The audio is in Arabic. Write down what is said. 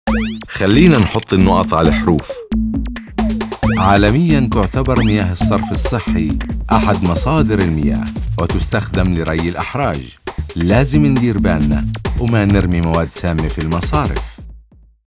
خلينا نحط النقط على الحروف. عالمياً تعتبر مياه الصرف الصحي أحد مصادر المياه وتستخدم لري الأحراج. لازم ندير بالنا وما نرمي مواد سامة في المصارف.